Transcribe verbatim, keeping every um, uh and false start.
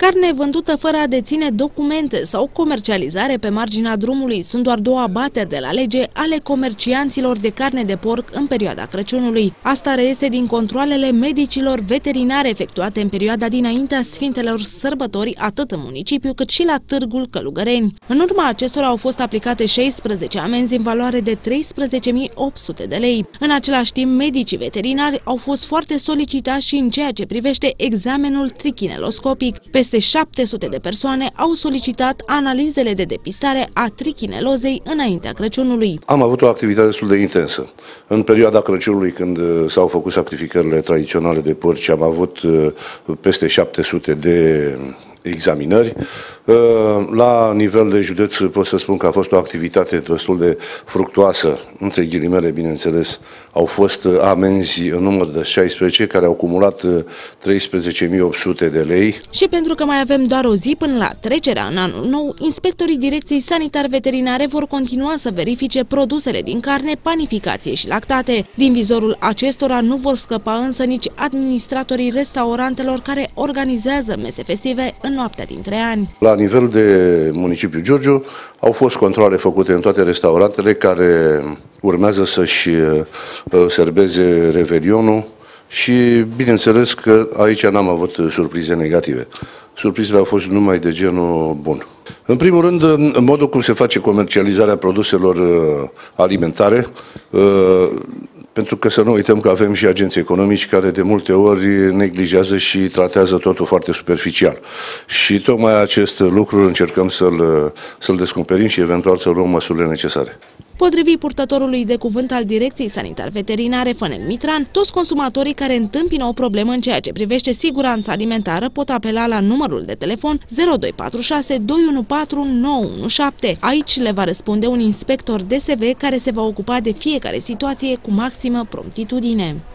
Carne vândută fără a deține documente sau comercializare pe marginea drumului sunt doar două abateri de la lege ale comercianților de carne de porc în perioada Crăciunului. Asta reiese din controalele medicilor veterinare efectuate în perioada dinaintea Sfintelor Sărbători, atât în municipiu cât și la Târgul Călugăreni. În urma acestora au fost aplicate șaisprezece amenzi în valoare de treisprezece mii opt sute de lei. În același timp, medicii veterinari au fost foarte solicitați și în ceea ce privește examenul trichineloscopic. Peste șapte sute de persoane au solicitat analizele de depistare a trichinelozei înaintea Crăciunului. Am avut o activitate destul de intensă. În perioada Crăciunului, când s-au făcut sacrificările tradiționale de porci, am avut peste șapte sute de examinări. La nivel de județ pot să spun că a fost o activitate destul de fructuoasă, între ghilimele, bineînțeles. Au fost amenzi în număr de șaisprezece, care au cumulat treisprezece mii opt sute de lei. Și pentru că mai avem doar o zi până la trecerea în anul nou, inspectorii Direcției Sanitar-Veterinare vor continua să verifice produsele din carne, panificație și lactate. Din vizorul acestora nu vor scăpa însă nici administratorii restaurantelor care organizează mese festive în noaptea dintre ani. La nivel de municipiul Giurgiu au fost controale făcute în toate restaurantele care urmează să-și serbeze Revelionul și bineînțeles că aici n-am avut surprize negative. Surprizele au fost numai de genul bun. În primul rând, în modul cum se face comercializarea produselor alimentare, pentru că să nu uităm că avem și agenți economici care de multe ori neglijează și tratează totul foarte superficial. Și tocmai acest lucru încercăm să-l să-l descoperim și eventual să luăm măsurile necesare. Potrivit purtătorului de cuvânt al Direcției Sanitar-Veterinare, Fănel Mitran, toți consumatorii care întâmpină o problemă în ceea ce privește siguranța alimentară pot apela la numărul de telefon zero doi patru șase doi unu patru nouă unu șapte. Aici le va răspunde un inspector D S V care se va ocupa de fiecare situație cu maximă promptitudine.